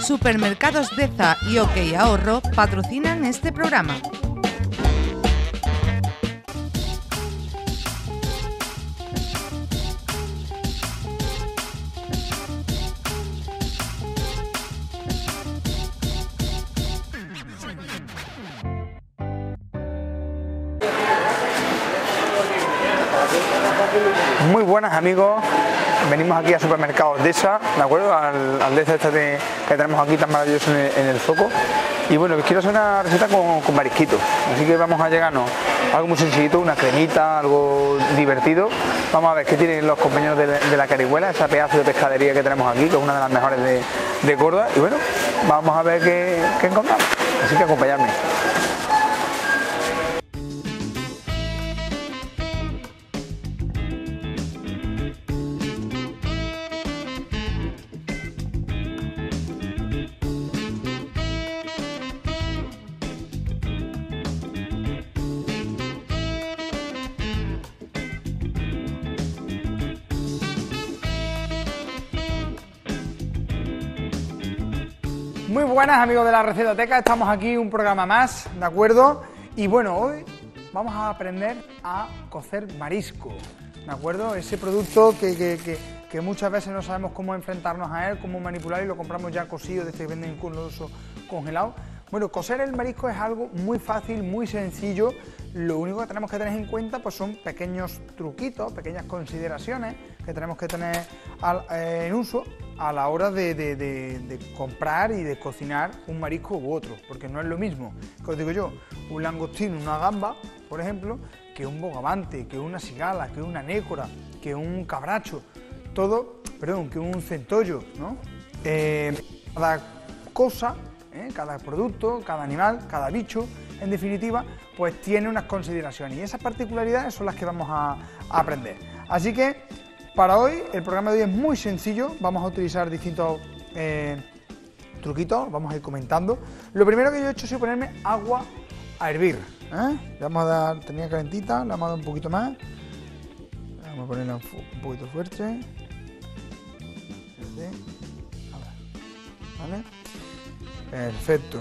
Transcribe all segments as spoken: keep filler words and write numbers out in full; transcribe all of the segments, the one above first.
Supermercados Deza y OK Ahorro patrocinan este programa. Muy buenas amigos, venimos aquí a Supermercados Deza, ¿de acuerdo? Al, al Deza este de, que tenemos aquí tan maravilloso en el, en el Zoco. Y bueno, quiero hacer una receta con, con marisquitos, así que vamos a llegarnos a algo muy sencillito, una cremita, algo divertido. Vamos a ver qué tienen los compañeros de, de la Carihuela, esa pedazo de pescadería que tenemos aquí, que es una de las mejores de, de Córdoba. Y bueno, vamos a ver qué, qué encontramos, así que acompañadme. Muy buenas amigos de la Recetoteca, estamos aquí un programa más, ¿de acuerdo? Y bueno, hoy vamos a aprender a cocer marisco, ¿de acuerdo? Ese producto que, que, que, que muchas veces no sabemos cómo enfrentarnos a él, cómo manipular y lo compramos ya cocido, de este que venden incluso congelado. Bueno, cocer el marisco es algo muy fácil, muy sencillo. Lo único que tenemos que tener en cuenta pues son pequeños truquitos, pequeñas consideraciones que tenemos que tener al, eh, en uso a la hora de, de, de, de comprar y de cocinar un marisco u otro, porque no es lo mismo, que os digo yo, un langostino, una gamba, por ejemplo, que un bogavante, que una cigala, que una nécora, que un cabracho, todo, perdón, que un centollo, ¿no? Eh, cada cosa, ¿eh? Cada producto, cada animal, cada bicho, en definitiva, pues tiene unas consideraciones y esas particularidades son las que vamos a, a aprender. Así que para hoy el programa de hoy es muy sencillo, vamos a utilizar distintos eh, truquitos, vamos a ir comentando. Lo primero que yo he hecho ha sido ponerme agua a hervir, ¿eh? Le vamos a dar, tenía calentita, le vamos a dar un poquito más, vamos a ponerla un, un poquito fuerte, ¿vale? Perfecto.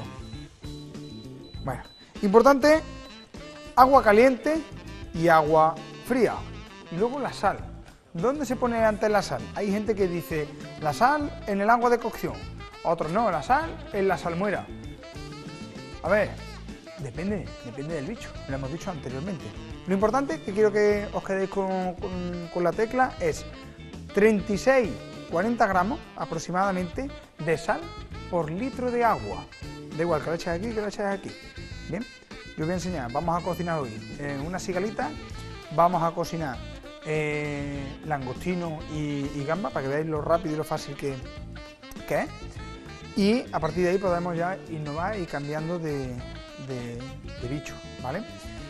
Bueno, importante, agua caliente y agua fría. Y luego la sal. ¿Dónde se pone antes la sal? Hay gente que dice la sal en el agua de cocción. Otros no, la sal en la salmuera. A ver, depende, depende del bicho, lo hemos dicho anteriormente. Lo importante que quiero que os quedéis con, con, con la tecla es treinta y seis, cuarenta gramos aproximadamente de sal por litro de agua. Da igual que la eches aquí que la eches aquí. Bien, yo os voy a enseñar, vamos a cocinar hoy en una cigalita, vamos a cocinar eh, langostino y, y gamba para que veáis lo rápido y lo fácil que, que es. Y a partir de ahí podemos ya innovar y cambiando de, de, de bicho, ¿vale?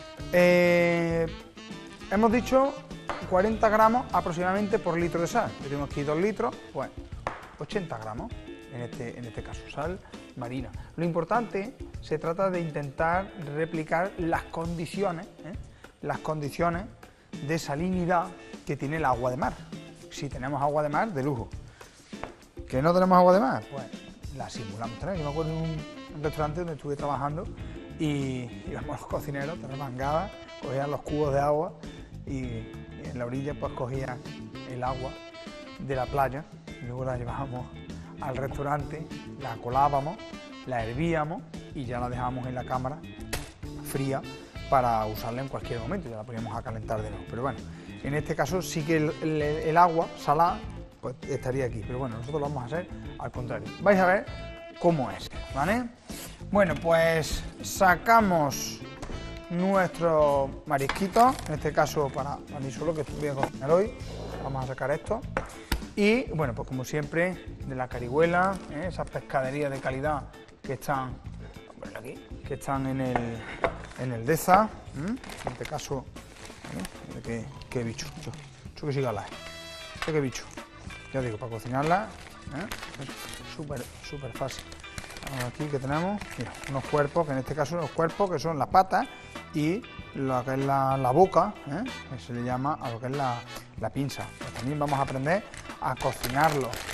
Eh, hemos dicho cuarenta gramos aproximadamente por litro de sal. Yo tengo aquí dos litros, pues ochenta gramos. En este, en este caso, sal marina. Lo importante, se trata de intentar replicar las condiciones, ¿eh? las condiciones de salinidad que tiene el agua de mar. Si tenemos agua de mar, de lujo. ¿Que no tenemos agua de mar? Pues la simulamos tener. Yo me acuerdo de un, un restaurante donde estuve trabajando y íbamos los cocineros, tenían mangadas, cogían los cubos de agua y, y en la orilla pues cogían el agua de la playa y luego la llevábamos al restaurante, la colábamos, la hervíamos y ya la dejábamos en la cámara fría para usarla en cualquier momento, ya la poníamos a calentar de nuevo. Pero bueno, en este caso sí que el, el, el agua salada pues estaría aquí, pero bueno, nosotros lo vamos a hacer al contrario. Vais a ver cómo es, ¿vale? Bueno, pues sacamos nuestro marisquito, en este caso para, para mí solo, que voy a cocinar hoy, vamos a sacar esto. Y bueno, pues como siempre, de la Carihuela, ¿eh? Esas pescaderías de calidad que están, aquí, que están en el, en el Deza, ¿eh? En este caso, ¿eh? ¿Qué, qué bicho? Yo, yo que siga la, qué bicho. Ya digo, para cocinarla, ¿eh? súper, súper fácil. Aquí que tenemos, mira, unos cuerpos, que en este caso unos cuerpos que son las patas y lo que es la, la boca, ¿eh? Que se le llama a lo que es la, la pinza. Pues también vamos a aprender a cocinarlo.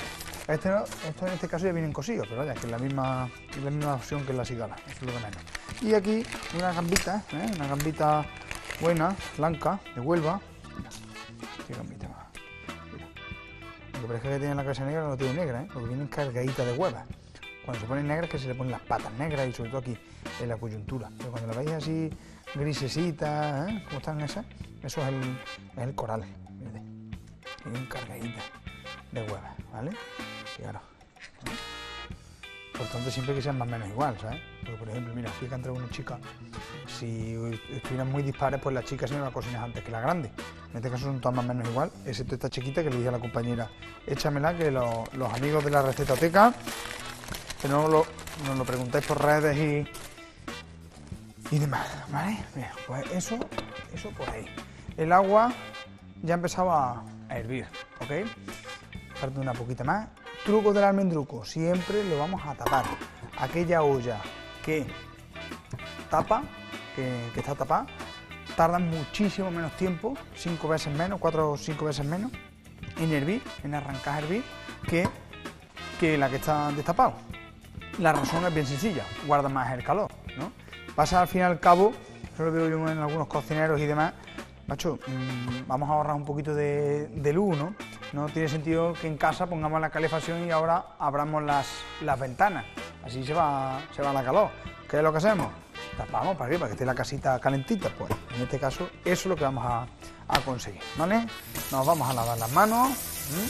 Este no, estos en este caso ya vienen cosidos, pero vaya, que es la misma, es la misma opción que la cigala, eso es lo de menos. Y aquí una gambita, ¿eh? Una gambita buena, blanca, de Huelva. Mira, qué gambita más. Mira. Lo que parece que tiene la cabeza negra no tiene negra, ¿eh? Porque vienen cargaditas de huevas. Cuando se ponen negras es que se le ponen las patas negras y sobre todo aquí en la coyuntura. Pero cuando la veis así grisecitas, ¿eh? ¿Cómo están esas? Eso es el, es el coral. Fíjate. Vienen cargaditas de huevas, ¿vale? Y ahora, ¿eh? Por tanto, siempre que sean más o menos igual, ¿sabes? Porque, por ejemplo, mira, aquí que ha entrado una chica, si estuvieran muy dispares, pues la chica se me va a cocinar antes que la grande. En este caso son todas más o menos igual, excepto esta chiquita que le dije a la compañera, échamela, que lo, los amigos de la recetoteca, que no lo, nos lo preguntáis por redes y, y demás, ¿vale? Mira, pues eso, eso por ahí. El agua ya empezaba a hervir, ¿ok? Falta una poquita más. Truco del almendruco, siempre lo vamos a tapar. Aquella olla que tapa, que, que está tapada, tarda muchísimo menos tiempo, cinco veces menos, cuatro o cinco veces menos, en hervir, en arrancar a hervir, que, que la que está destapada. La razón es bien sencilla, guarda más el calor, ¿no? Pasa al fin y al cabo, eso lo veo yo en algunos cocineros y demás, macho, mmm, vamos a ahorrar un poquito de, de luz, ¿no? No tiene sentido que en casa pongamos la calefacción y ahora abramos las, las ventanas. Así se va, se va la calor. ¿Qué es lo que hacemos? Tapamos para arriba, para que esté la casita calentita. Pues en este caso, eso es lo que vamos a, a conseguir, ¿vale? Nos vamos a lavar las manos. ¿Mm?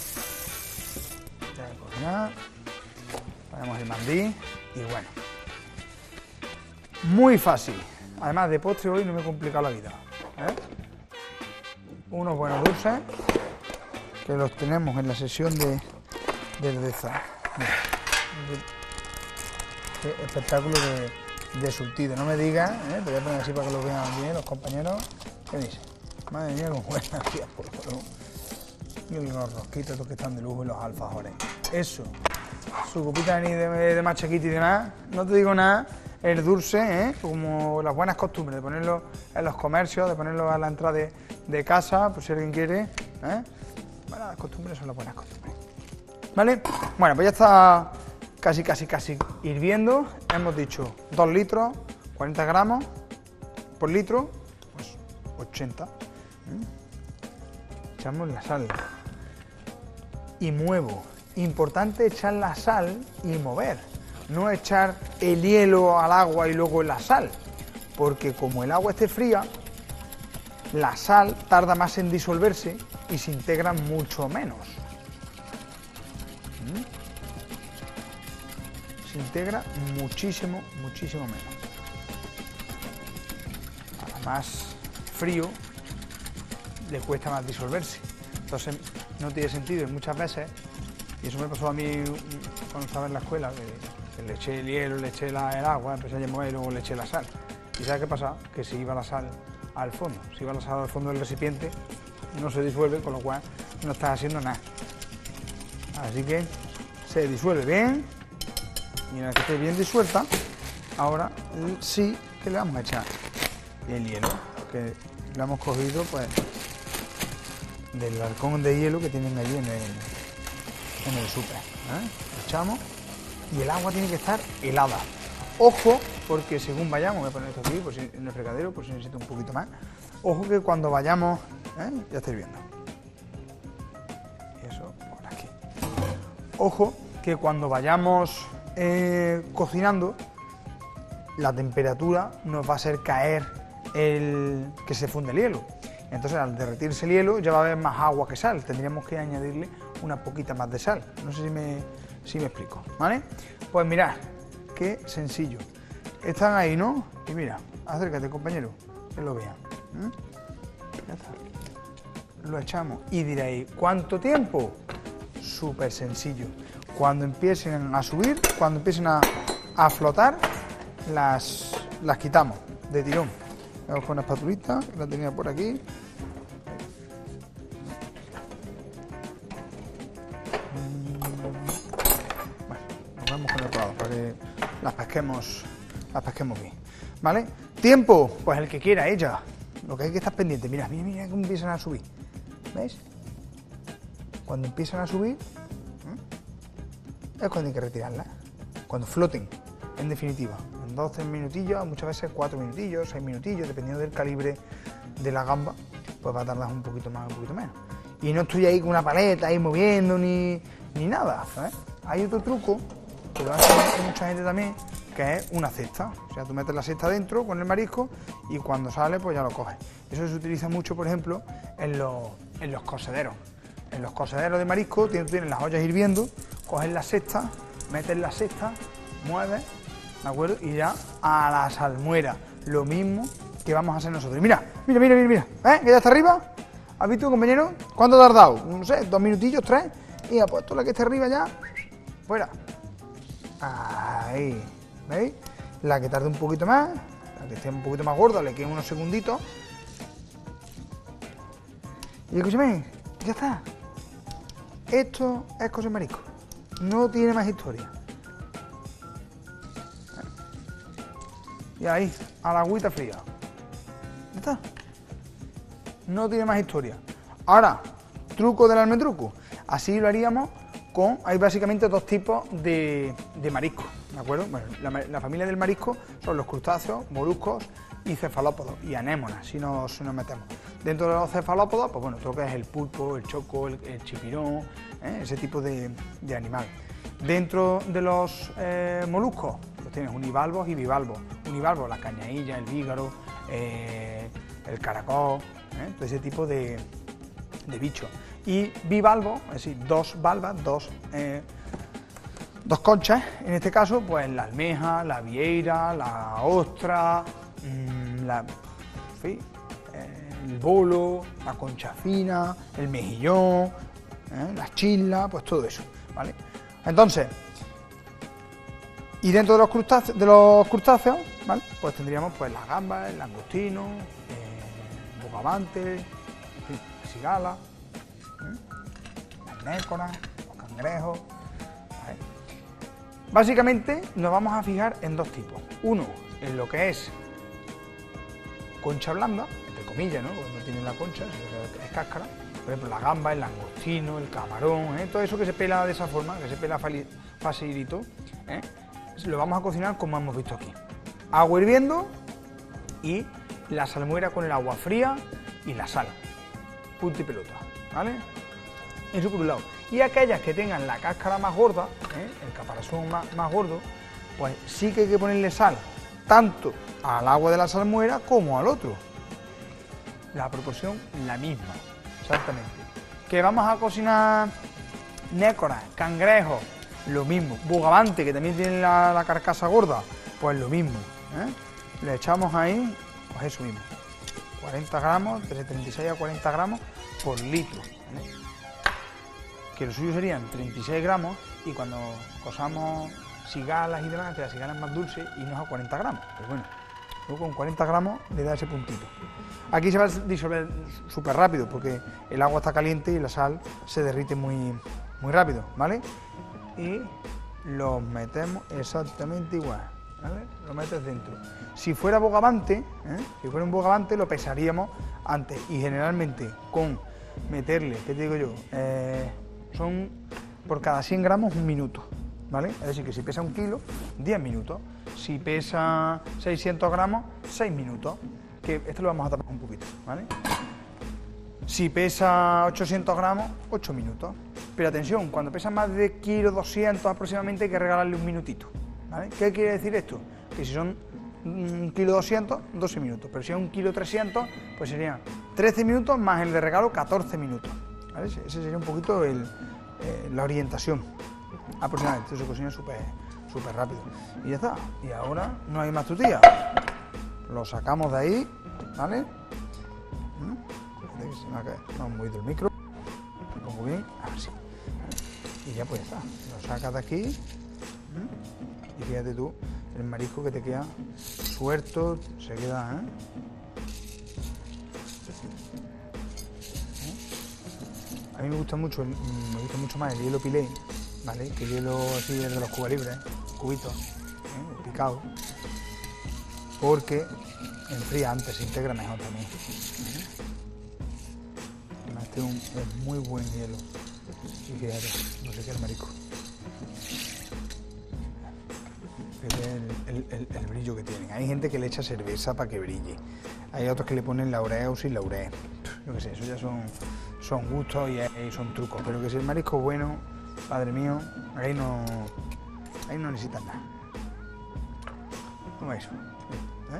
Ya, ponemos el mandí y bueno. Muy fácil. Además, de postre hoy no me he complicado la vida. ¿Eh? Unos buenos dulces, que los tenemos en la sesión de, de deza. Qué espectáculo de, de surtido. No me digas, ¿eh? Te voy a poner así para que lo vean bien los compañeros. ¿Qué dice? Madre mía, cómo buena, tía, por favor. Y los rosquitos estos que están de lujo y los alfajores. Eso. Su copita de, de, de machaquita y demás. No te digo nada. El dulce, ¿eh? Como las buenas costumbres de ponerlo en los comercios, de ponerlo a la entrada de, de casa, por si alguien quiere, ¿eh? Bueno, las costumbres son las buenas costumbres. ¿Vale? Bueno, pues ya está casi, casi, casi hirviendo. Hemos dicho dos litros, cuarenta gramos por litro, pues ochenta. ¿Eh? Echamos la sal. Y muevo. Importante echar la sal y mover. No echar el hielo al agua y luego la sal. Porque como el agua esté fría, la sal tarda más en disolverse y se integra mucho menos. ¿Mm? Se integra muchísimo, muchísimo menos. A más frío le cuesta más disolverse. Entonces no tiene sentido y muchas veces, y eso me pasó a mí cuando estaba en la escuela, que, que le eché el hielo, le eché la, el agua, empecé a mover y luego le eché la sal. ¿Y sabes qué pasa? Que se iba la sal al fondo, si va la sal al fondo del recipiente, no se disuelve, con lo cual no estás haciendo nada. Así que se disuelve bien, y una vez que esté bien disuelta, ahora sí que le vamos a echar el hielo, que lo hemos cogido pues del arcón de hielo que tienen allí en el, en el súper. ¿Eh? Lo echamos y el agua tiene que estar helada. Ojo, porque según vayamos, voy a poner esto aquí por si, en el fregadero, por si necesito un poquito más. Ojo que cuando vayamos, ¿eh? Ya estáis viendo. Y eso por aquí. Ojo que cuando vayamos eh, cocinando, la temperatura nos va a hacer caer el que se funde el hielo. Entonces al derretirse el hielo ya va a haber más agua que sal. Tendríamos que añadirle una poquita más de sal. No sé si me, si me explico, ¿vale? Pues mirad. Qué sencillo. Están ahí, ¿no? Y mira, acércate, compañero, que lo vean. ¿Mm? Ya está. Lo echamos. Y diréis, ¿cuánto tiempo? Súper sencillo. Cuando empiecen a subir, cuando empiecen a, a flotar, las, las quitamos de tirón. Vamos con una espatulita, que la tenía por aquí. Bueno, nos vemos con el otro lado para que las pesquemos, las pesquemos bien, ¿vale? Tiempo, pues el que quiera, ella. Lo que hay que estar pendiente. Mira, mira, mira cómo empiezan a subir. ¿Veis? Cuando empiezan a subir, ¿eh? es cuando hay que retirarla, cuando floten, en definitiva. En dos, tres minutillos, muchas veces cuatro minutillos, seis minutillos, dependiendo del calibre de la gamba, pues va a tardar un poquito más, un poquito menos. Y no estoy ahí con una paleta, ahí moviendo, ni, ni nada, ¿sabes? Hay otro truco, que lo hace mucha gente también, que es una cesta. O sea, tú metes la cesta dentro con el marisco y cuando sale, pues ya lo coges. Eso se utiliza mucho, por ejemplo, en los, en los cosederos. En los cosederos de marisco tienen, tienen las ollas hirviendo, coges la cesta, metes la cesta, mueves, ¿de acuerdo? Y ya a la salmuera, lo mismo que vamos a hacer nosotros. Mira, mira, mira, mira, mira, ¿eh? Que ya está arriba. ¿Has visto, compañero? ¿Cuánto ha tardado? No sé, dos minutillos, tres. Y ha puesto la que está arriba ya, fuera. Ahí, ¿veis? La que tarde un poquito más, la que esté un poquito más gorda, le quedan unos segunditos. Y escúchame, ya está. Esto es cosa de marisco. No tiene más historia. Y ahí, a la agüita fría. Ya está. No tiene más historia. Ahora, truco del almendruco. Así lo haríamos con... Hay básicamente dos tipos de, de marisco, ¿de acuerdo? Bueno, la, la familia del marisco son los crustáceos, moluscos y cefalópodos y anémonas, si nos, si nos metemos. Dentro de los cefalópodos, pues bueno, todo lo que es el pulpo, el choco, el, el chipirón, ¿eh? Ese tipo de, de animal. Dentro de los eh, moluscos, pues tienes univalvos y bivalvos. Univalvos, la cañailla, el vígaro, eh, el caracol, ¿eh? Todo ese tipo de, de bichos. Y bivalvos, es decir, dos valvas, dos, eh, dos conchas, en este caso, pues la almeja, la vieira, la ostra, mmm, la, en fin, eh, el bolo, la concha fina, el mejillón, eh, las chislas, pues todo eso, ¿vale? Entonces, y dentro de los crustáceos, de los crustáceos, ¿vale? Pues tendríamos pues las gambas, el langostino, eh, el bogavante, en fin, la cigala, ¿eh? las nécoras, los cangrejos, ¿vale? Básicamente nos vamos a fijar en dos tipos. Uno, en lo que es concha blanda, entre comillas, ¿no? Porque no tiene la concha, es cáscara. Por ejemplo, la gamba, el langostino, el camarón, ¿eh? Todo eso que se pela de esa forma, que se pela facilito, ¿eh? Lo vamos a cocinar como hemos visto aquí. Agua hirviendo y la salmuera con el agua fría y la sal. Punto y pelota, ¿vale? Eso por un lado. Y aquellas que tengan la cáscara más gorda, ¿eh? El caparazón más, más gordo, pues sí que hay que ponerle sal, tanto al agua de la salmuera como al otro. La proporción la misma, exactamente. Que vamos a cocinar nécoras, cangrejos, lo mismo. Bogavante, que también tiene la, la carcasa gorda, pues lo mismo, ¿eh? Le echamos ahí, pues eso mismo, cuarenta gramos, de treinta y seis a cuarenta gramos por litro, ¿vale? Que lo suyo serían treinta y seis gramos y cuando cosamos cigalas y demás, que la cigala es más dulce y no es a cuarenta gramos, pero bueno, luego con cuarenta gramos le da ese puntito. Aquí se va a disolver súper rápido porque el agua está caliente y la sal se derrite muy, muy rápido, ¿vale? Y los metemos exactamente igual, ¿vale? Lo metes dentro. Si fuera bogavante, ¿eh? Si fuera un bogavante lo pesaríamos antes y generalmente con meterle, ¿qué te digo yo? Eh, son por cada cien gramos un minuto, ¿vale? Es decir, que si pesa un kilo, diez minutos. Si pesa seiscientos gramos, seis minutos. Que esto lo vamos a tapar un poquito, ¿vale? Si pesa ochocientos gramos, ocho minutos. Pero atención, cuando pesa más de kilo doscientos aproximadamente hay que regalarle un minutito, ¿vale? ¿Qué quiere decir esto? Que si son un kilo doscientos, doce minutos. Pero si es un kilo trescientos, pues serían trece minutos más el de regalo, catorce minutos, ¿vale? Ese sería un poquito el, eh, la orientación aproximadamente. Esto se cocina súper súper rápido. Y ya está. Y ahora no hay más tutía. Lo sacamos de ahí, ¿vale? ¿Mm? Se me ha caído. Me ha movido el micro. Lo pongo bien. A ver si. Y ya pues ya está. Lo sacas de aquí. ¿Mm? Y fíjate tú, el marisco que te queda suelto, se queda, ¿eh? A mí me gusta mucho, me gusta mucho más el hielo pilé, ¿vale? Que el hielo así el de los Cuba Libres, cubitos, ¿eh? Picado. Porque enfría antes, se integra mejor también. Además, este es un es muy buen hielo. Y fíjate, no sé qué el marisco. Fíjate el, el, el, el brillo que tienen. Hay gente que le echa cerveza para que brille. Hay otros que le ponen laurel o sin laurel. Yo qué sé, eso ya son, son gustos y, y son trucos. Pero que si el marisco es bueno, padre mío, ahí no, ahí no necesitan nada. ¿Cómo es eso? ¿Eh?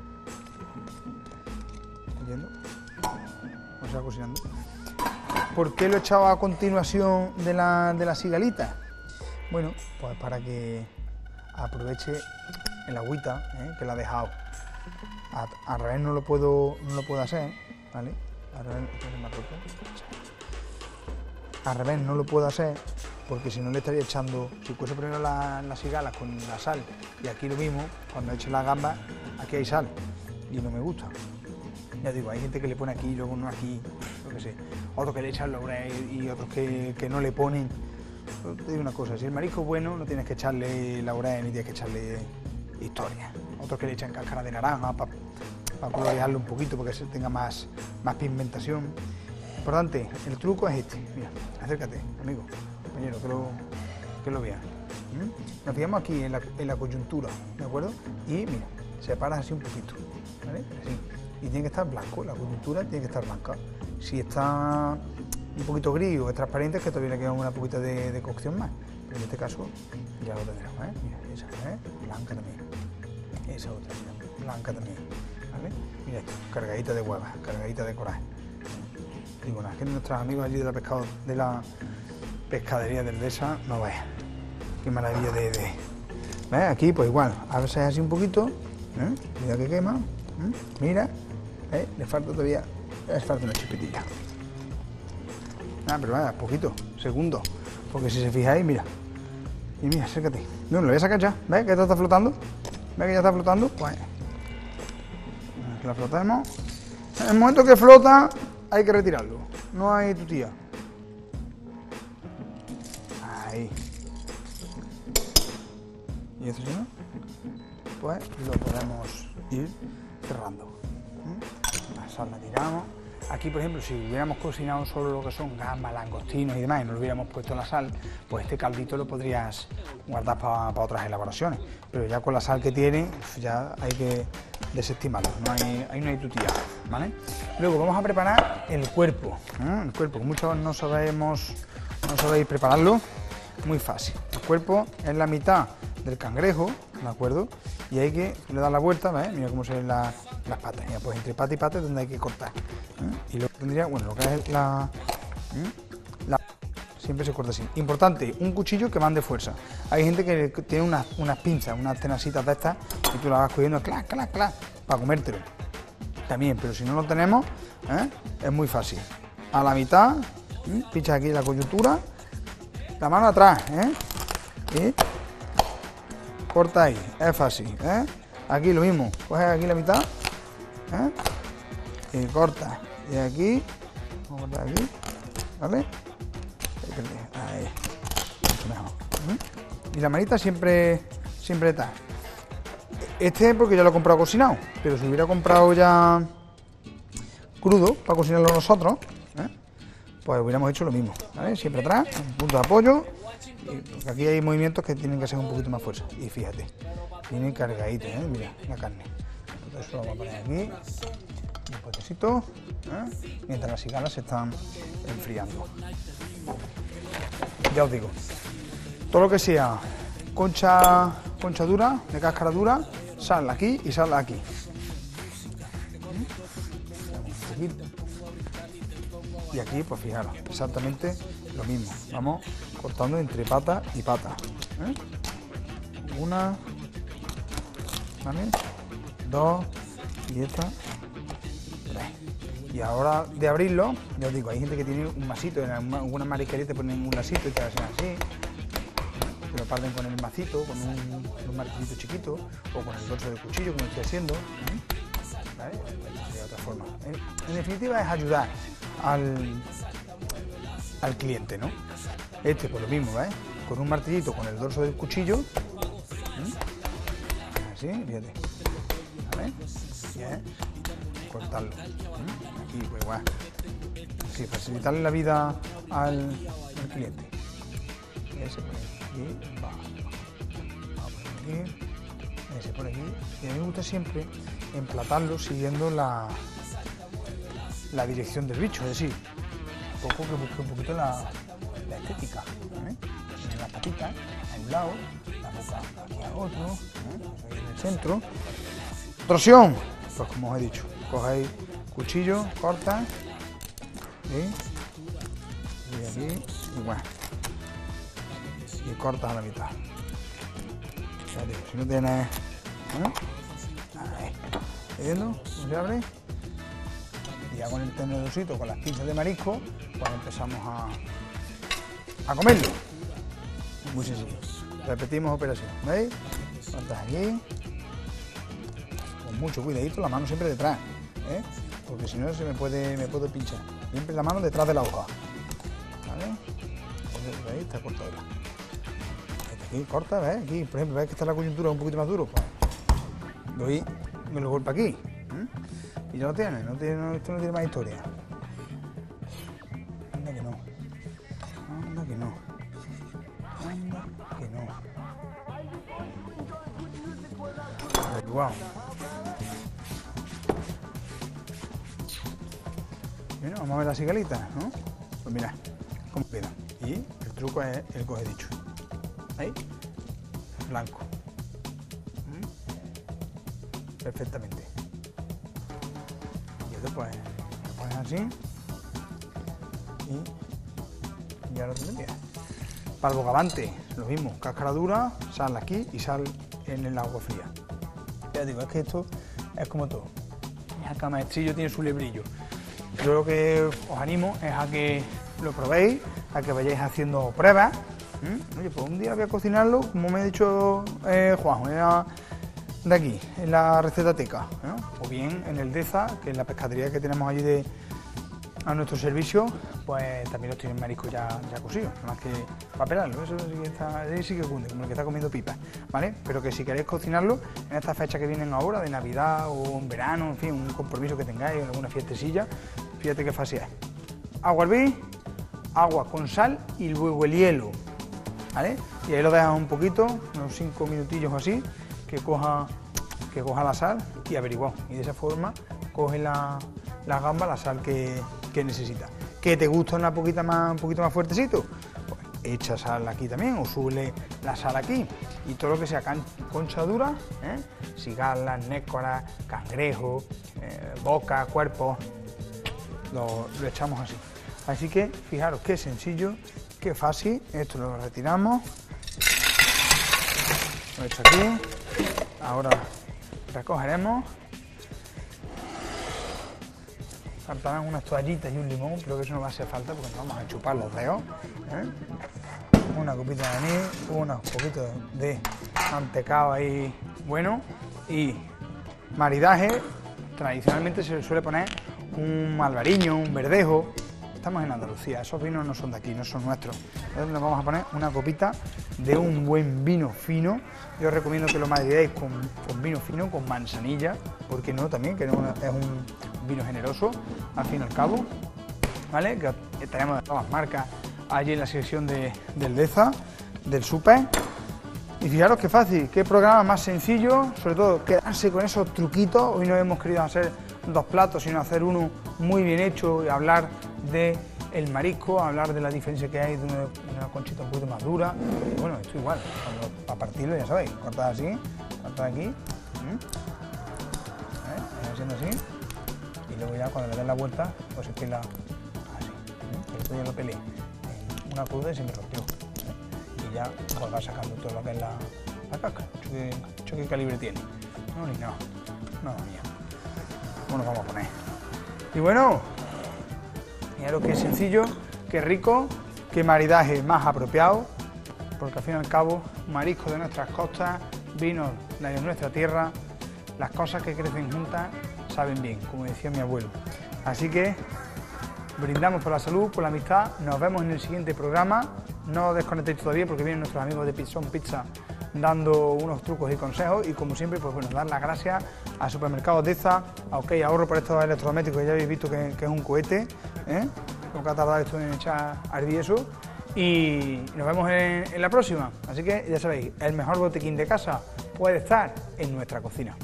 ¿Estás viendo? ¿Cómo se va cocinando? ¿Por qué lo he echado a continuación de la, de la cigalita? Bueno, pues para que aproveche el agüita, ¿eh? que la ha dejado. A, al revés no lo puedo, no lo puedo hacer, ¿vale? Al revés, al revés no lo puedo hacer porque si no le estaría echando, si cuece primero la, las cigalas con la sal y aquí lo mismo, cuando eche las gambas, aquí hay sal y no me gusta. Ya digo, hay gente que le pone aquí y luego no aquí, yo qué sé, otros que le echan laurel y otros que, que no le ponen. Pero te digo una cosa, si el marisco es bueno no tienes que echarle laurel ni tienes que echarle historia. Otros que le echan cáscara de naranja para pa colorearlo un poquito porque tenga más, más pigmentación. Importante, el truco es este, mira, acércate, amigo, compañero, que lo, que lo veas. ¿Mm? Nos fijamos aquí en la, en la coyuntura, ¿de acuerdo? Y mira, separas así un poquito, ¿vale? Así. Y tiene que estar blanco, la coyuntura tiene que estar blanca. Si está un poquito gris o es transparente, es que todavía le queda una poquita de, de cocción más. Pero en este caso ya lo tendremos, ¿eh? Mira, esa, ¿eh? Blanca también. Esa otra, mira, blanca también, ¿vale? Mira esto, cargadita de huevas, cargadita de coraje. Y bueno, es que nuestros amigos allí de la, pescado, de la pescadería de Endesa, no veas. Qué maravilla de... de... ¿Ves? Aquí pues igual, a veces así un poquito, ¿eh? Mira que quema, ¿eh? Mira, ¿eh? Le falta todavía, le falta una chipetilla. Ah, pero nada, poquito, segundos, porque si se fijáis, mira, y mira, acércate, no, lo voy a sacar ya, ¿ves que esto está flotando? ¿Ves que ya está flotando? Pues, que la flotemos. En el momento que flota, hay que retirarlo, no hay tu tía. Ahí. ¿Y esto si no? Pues lo podemos ir cerrando. La sal la tiramos. Aquí, por ejemplo, si hubiéramos cocinado solo lo que son gambas, langostinos y demás, y no le hubiéramos puesto la sal, pues este caldito lo podrías guardar para pa otras elaboraciones. Pero ya con la sal que tiene, ya hay que desestimarlo, no hay, ahí no hay tutía, ¿vale? Luego vamos a preparar el cuerpo, ¿eh? El cuerpo, que muchos no sabemos, no sabéis prepararlo, muy fácil. El cuerpo es la mitad del cangrejo, ¿de acuerdo? Y hay que le dar la vuelta, ¿ves? Mira cómo se ven la, las patas. Mira, pues entre pata y pata es donde hay que cortar. ¿Eh? Y luego tendría, bueno, lo que es la, ¿eh? la... Siempre se corta así. Importante, un cuchillo que mande fuerza. Hay gente que tiene unas, unas pinzas, unas tenasitas de estas, y tú las vas cogiendo, clac, clac, clac, para comértelo. También, pero si no lo tenemos, ¿eh? Es muy fácil. A la mitad, ¿eh? Pinchas aquí la coyuntura, la mano atrás, ¿eh? Y corta ahí, es fácil, ¿eh? Aquí lo mismo, coges aquí la mitad, ¿eh? Y corta, y aquí, vamos a cortar aquí, ¿vale? Ahí, mucho mejor. ¿Mm? Y la manita siempre, siempre está. Este es porque ya lo he comprado cocinado, pero si hubiera comprado ya crudo para cocinarlo nosotros, ¿eh? Pues hubiéramos hecho lo mismo, ¿vale? Siempre atrás, un punto de apoyo. Porque aquí hay movimientos que tienen que hacer un poquito más fuerza. Y fíjate, viene cargadito, ¿eh? Mira, la carne. Entonces eso lo vamos a poner aquí, un potecito, ¿eh? Mientras las cigalas se están enfriando. Ya os digo, todo lo que sea concha, concha dura, de cáscara dura, sal aquí y sal aquí. Y aquí, pues fijaros, exactamente lo mismo. Vamos cortando entre pata y pata. ¿Eh? Una, ¿vale? Dos, y esta, tres. Y ahora de abrirlo, ya os digo, hay gente que tiene un masito, en algunas marisquerías te ponen un lasito y te hacen así. Te lo parten con el macito, con un, con un martillito chiquito, o con el dorso del cuchillo, como estoy haciendo. ¿Vale? De otra forma. En, en definitiva es ayudar al, al cliente, ¿no? Este por lo mismo, ¿ves? Con un martillito, con el dorso del cuchillo. ¿Mm? Así, fíjate. ¿Vale? Bien. Cortarlo. ¿Mm? Aquí, pues igual. Así, facilitarle la vida al, al cliente. Ese por aquí. Va. Vamos a poner aquí. eh, se pone aquí. Y a mí me gusta siempre emplatarlo siguiendo la, la dirección del bicho, es decir, un poco que busque un poquito la, la estética. ¿eh? Tiene las patitas a un lado, la boca aquí a otro, ¿eh? Ahí en el centro. Torsión, pues como os he dicho, cogéis cuchillo, corta y, y aquí, y bueno, y cortas a la mitad. Ya digo, si no tienes, ¿eh? Ahí, ¿estás viendo cómo se abre? Y ya con el tenedorcito, con las pinzas de marisco, pues empezamos a, a comerlo. Muy sencillo. Repetimos operación, ¿veis? Cortas aquí. Con mucho cuidadito, la mano siempre detrás, ¿eh? Porque si no se me puede, me puede pinchar. Siempre la mano detrás de la hoja. ¿Vale? Ahí está cortado ya. Aquí corta, ¿ves? Aquí, por ejemplo, ¿ves que está la coyuntura un poquito más duro? Pues doy, me lo golpeo aquí. ¿eh? Y ya lo tiene, no tiene, no, esto no tiene más historia. Anda que no. Anda que no. Anda que no. Wow. Bueno, vamos a ver la cigalita, ¿no? Pues mira, cómo queda. Y el truco es el que os he dicho. Ahí, blanco. ¿Mm? Perfectamente. Y esto pues lo pones así y ya lo tendrías. Para el bogavante, lo mismo, cáscara dura, sal aquí y sal en el agua fría. Ya digo, es que esto es como todo. Cada maestrillo tiene su librillo. Yo lo que os animo es a que lo probéis, a que vayáis haciendo pruebas. ¿Mm? Oye, pues un día voy a cocinarlo, como me ha dicho eh, Juanjo, de aquí, en la recetateca, ¿no? O bien en el Deza, que es la pescadería que tenemos allí de, a nuestro servicio, pues también los tienen mariscos ya, ya cocidos, nada más que para pelarlo, eso sí que está, sí que cunde, como el que está comiendo pipas, ¿vale? Pero que si queréis cocinarlo en estas fechas que vienen ahora, de Navidad o en verano, en fin, un compromiso que tengáis, en alguna fiestecilla, fíjate qué fácil es. Agua hervir, agua con sal y luego el hielo, ¿vale? Y ahí lo dejas un poquito, unos cinco minutillos o así, que coja, que coja la sal y averiguado. Y de esa forma coge la, la gamba, la sal que, que necesita. ¿Que te gusta una poquita más, un poquito más fuertecito? Pues echa sal aquí también o sube la sal aquí. Y todo lo que sea concha dura, ¿eh? Cigalas, nécoras, cangrejo, eh, boca, cuerpo, lo, lo echamos así. Así que fijaros qué sencillo, qué fácil. Esto lo retiramos. Lo he hecho aquí. Ahora recogeremos. Faltarán unas toallitas y un limón, pero que eso no va a hacer falta porque nos vamos a chupar los dedos. ¿eh? Una copita de anís, unos poquitos de mantecado ahí bueno y maridaje. Tradicionalmente se le suele poner un albariño, un verdejo. Estamos en Andalucía, esos vinos no son de aquí, no son nuestros. Entonces nos vamos a poner una copita de un buen vino fino. Yo os recomiendo que lo maridéis con, con vino fino, con manzanilla, porque no también, que no, es un vino generoso, al fin y al cabo, ¿vale? Que tenemos de todas las marcas allí en la sección de, del Deza, del Súper. Y fijaros qué fácil, qué programa más sencillo, sobre todo quedarse con esos truquitos. Hoy no hemos querido hacer dos platos, sino hacer uno muy bien hecho y hablar de el marisco, hablar de la diferencia que hay de una, una conchita un poquito más dura. Y bueno, esto igual, cuando, para partirlo ya sabéis, cortad así, cortad aquí, ¿eh? Haciendo así, y luego ya cuando le den la vuelta, pues es que la así, ¿eh? Que esto ya lo peleé en una cruda y se me rompió, ¿eh? Y ya pues va sacando todo lo que es la, la cáscara. ¿Qué, qué calibre tiene? No, ni nada, no, no, mía. ¿Cómo nos vamos a poner? Y bueno, mirad que sencillo, qué rico, qué maridaje más apropiado, porque al fin y al cabo, mariscos de nuestras costas, vinos de nuestra tierra, las cosas que crecen juntas saben bien, como decía mi abuelo. Así que brindamos por la salud, por la amistad, nos vemos en el siguiente programa. No os desconectéis todavía porque vienen nuestros amigos de Pizzón Pizza dando unos trucos y consejos, y como siempre, pues bueno, dar las gracias a Supermercados Deza, a OK Ahorro por estos electrodomésticos que ya habéis visto que, que es un cohete, ¿eh? Lo que ha tardado esto en echar a hervir eso, y nos vemos en, en la próxima. Así que ya sabéis, el mejor botiquín de casa puede estar en nuestra cocina.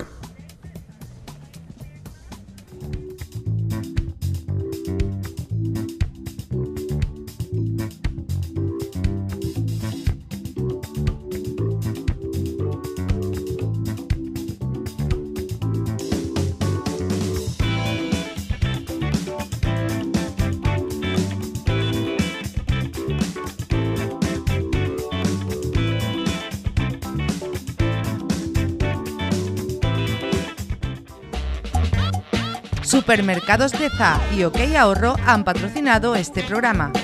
Supermercados Deza y OK Ahorro han patrocinado este programa.